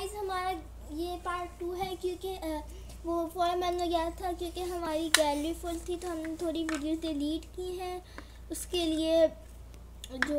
Guys हमारा ये part 2 है क्योंकि वो फॉर्म बन गया था क्योंकि हमारी गैलरी फुल थी तो हमने थोड़ी वीडियोस डिलीट की हैं। उसके लिए जो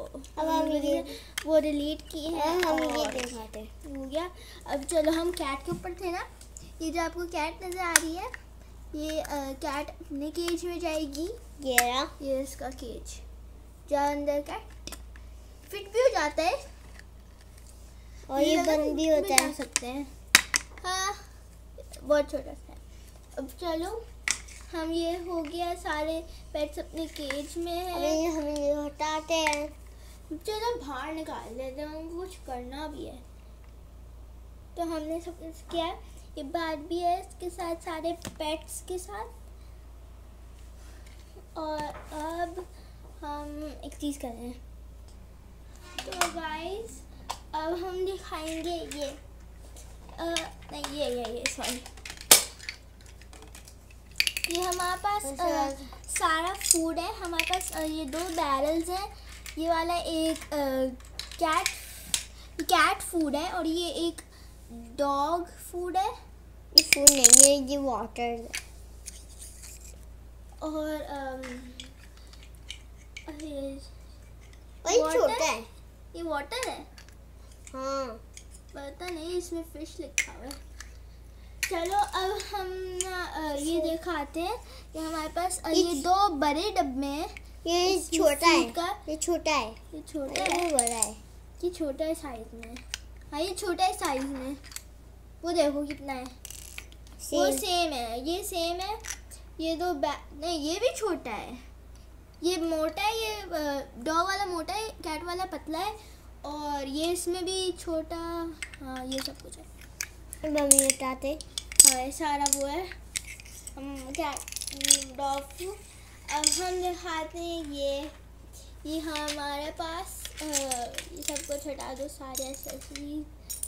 वो डिलीट की है हम ये दिखाते हो गया। अब चलो हम कैट के ऊपर थे ना, ये जो आपको कैट नज़र आ रही है ये कैट अपने केज में जाएगी। ये इसका केज जो अंदर कैट फिट भी हो जाता है और ये बंद भी होता है सकते हैं। हाँ बहुत छोटा सा है। अब चलो हम ये हो गया सारे पेट्स अपने केज में हैं। हम ये हटाते हैं। चलो बाहर निकाल देते हैं, कुछ करना भी है तो हमने सब कुछ किया। ये बात भी है इसके साथ सारे पेट्स के साथ। और अब हम एक चीज़ कर रहे हैं तो गाइस अब हम दिखाएंगे ये नहीं ये सॉरी ये हमारे पास सारा फूड है। हमारे पास ये 2 बैरल्स हैं। ये वाला एक कैट फूड है और ये एक डॉग फूड है। ये फूड नहीं है, ये वाटर है। और ये छोटा है। ये वाटर है। हाँ पता नहीं इसमें फिश लिखा हुआ है। चलो अब हम ये दिखाते हैं कि हमारे पास ये 2 बड़े डब्बे हैं। ये छोटा है, ये छोटा है, वो बड़ा है। ये छोटा है साइज में। हाँ ये छोटा है साइज में। वो देखो कितना है। वो सेम है, ये सेम है। ये 2 नहीं ये भी छोटा है। ये मोटा है, ये डॉग वाला मोटा है, कैट वाला पतला है। और ये इसमें भी छोटा। हाँ ये सब कुछ है। मम्मी बताते। हाँ सारा वो है हम क्या डॉग फूड। अब हम दिखाते हैं ये हमारे पास ये सब कुछ हटा दो सारे एक्सेसरीज।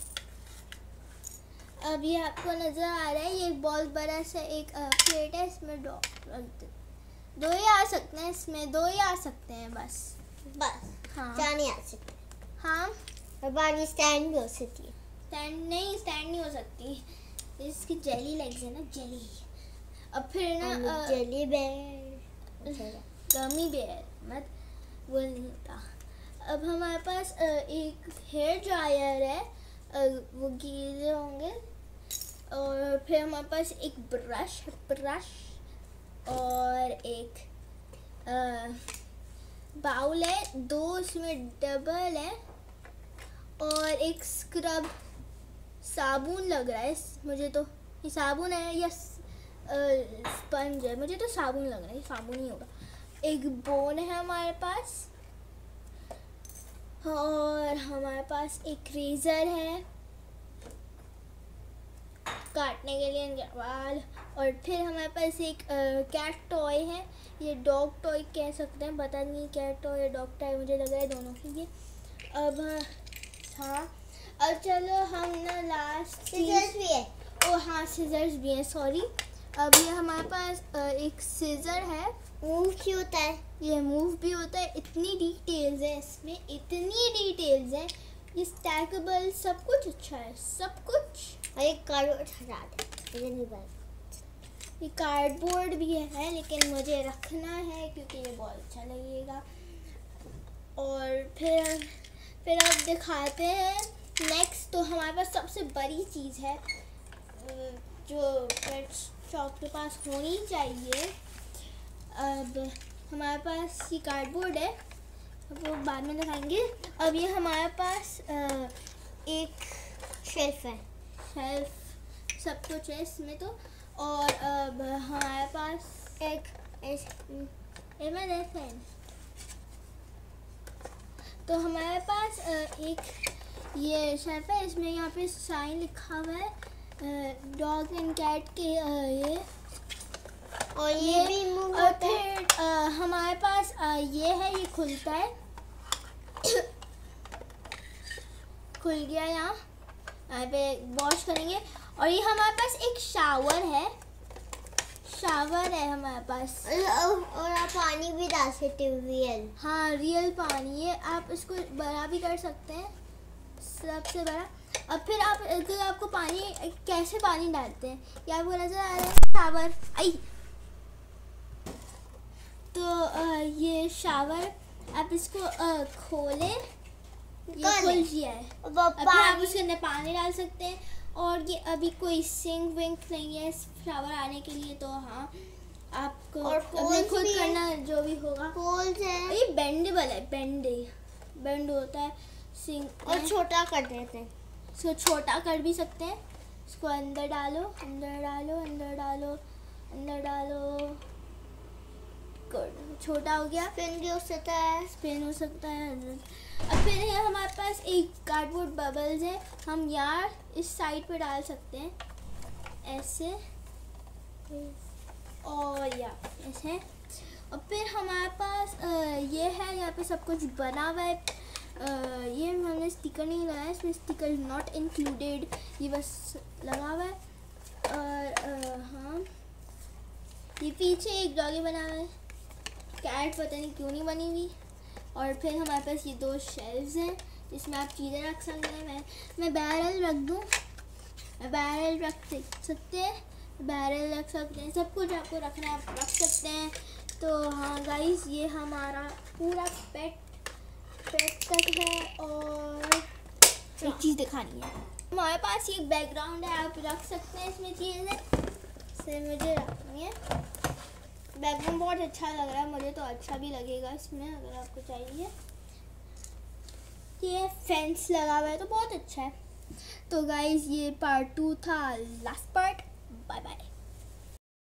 अब ये आपको नज़र आ रहा है ये एक बहुत बड़ा सा एक प्लेट है। इसमें डॉग रख 2 ही आ सकते हैं, इसमें 2 ही आ सकते हैं बस। हाँ 4 नहीं आ सकते। हाँ और बाकी स्टैंड भी हो सकती है। स्टैंड नहीं हो सकती, इसकी जेली लेग्स है ना, जेली। अब फिर ना जेली बेयर गमी बेयर मत वो नहीं होता। अब हमारे पास एक हेयर ड्रायर है, वो गीले होंगे। और फिर हमारे पास एक ब्रश और एक बाउल है। 2 इसमें डबल है और एक स्क्रब साबुन लग रहा है मुझे तो। ये साबुन है या स्पंज है? मुझे तो साबुन लग रहा है, ये साबुन ही होगा। एक बोन है हमारे पास और हमारे पास एक रेज़र है काटने के लिए इनके बाल। और फिर हमारे पास एक कैट टॉय है, ये डॉग टॉय कह सकते हैं, पता नहीं कैट टॉय या डॉग टॉय, मुझे लग रहा है दोनों ही ये। अब हाँ अब चलो हम ना लास्ट सीजर्स भी है। ओ हाँ सीजर्स भी हैं, सॉरी। अब ये हमारे पास एक सीजर है, मूव भी होता है, ये मूव भी होता है। इतनी डिटेल्स है इसमें, इतनी डिटेल्स है। ये स्टैकेबल, सब कुछ अच्छा है, सब कुछ। और एक कार्डबोर्ड हटा दे, ये कार्डबोर्ड भी है लेकिन मुझे रखना है क्योंकि ये बहुत अच्छा लगेगा। और फिर अब दिखाते हैं नेक्स्ट। तो हमारे पास सबसे बड़ी चीज़ है जो पेट शॉप के पास होनी चाहिए। अब हमारे पास ये कार्डबोर्ड है, वो बाद में दिखाएंगे। अब ये हमारे पास एक शेल्फ है, शेल्फ सब कुछ है इसमें तो। और अब हमारे पास एक तो हमारे पास एक ये शेल्फ है, इसमें यहाँ पे साइन लिखा हुआ है डॉग एंड कैट के ये। और ये भी मूव और फिर हमारे पास ये है, ये खुलता है खुल गया। यहाँ पे वॉश करेंगे। और ये हमारे पास एक शावर है हमारे पास। और आप पानी भी डाल सकते हो, रियल। हाँ रियल पानी है, आप इसको बड़ा भी कर सकते हैं, सबसे बड़ा। अब फिर आप अगर आपको पानी कैसे पानी डालते हैं ये आपको नजर आ रहा है, शावर आई। तो ये शावर आप इसको खोलें, ये खुल गया है। अब आप उसके अंदर पानी डाल सकते हैं। और ये अभी कोई सिंक विंक नहीं है शावर आने के लिए, तो हाँ आपको अपने खुद करना जो भी होगा। होल्स है, ये बेंडेबल है, बेंड होता है सिंक। और छोटा कर देते हैं, इसको छोटा कर भी सकते हैं। इसको अंदर डालो, अंदर डालो, अंदर डालो, अंदर डालो, छोटा हो गया। स्पिन भी हो सकता है, स्पिन हो सकता है। अब फिर है हमारे पास एक कार्डबोर्ड बबल्स है, हम यहाँ इस साइड पे डाल सकते हैं ऐसे, और या ऐसे। और फिर हमारे पास ये है, यहाँ पे सब कुछ बना हुआ है। ये हमने स्टिकर नहीं लगाया, इसमें स्टिकर नॉट इंक्लूडेड, ये बस लगा हुआ है। और हाँ, ये पीछे एक डॉगी बना हुआ है, कैट पता नहीं क्यों नहीं बनी हुई। और फिर हमारे पास ये 2 शेल्व्स हैं जिसमें आप चीज़ें रख सकते हैं। मैं बैरल रख दूँ, बैरल रख सकते हैं, बैरल रख सकते हैं, सब कुछ आपको रखना है आप रख सकते हैं। तो हाँ गाइस, ये हमारा पूरा पेट तक है। और एक चीज़ दिखानी है, हमारे पास ये बैकग्राउंड है, आप रख सकते हैं इसमें चीज़ें, से मुझे रखनी है। बैकग्राउंड बहुत अच्छा लग रहा है मुझे, तो अच्छा भी लगेगा इसमें अगर आपको चाहिए। ये फेंस लगा हुआ है तो बहुत अच्छा है। तो गाइस, ये पार्ट 2 था, लास्ट पार्ट। Bye bye.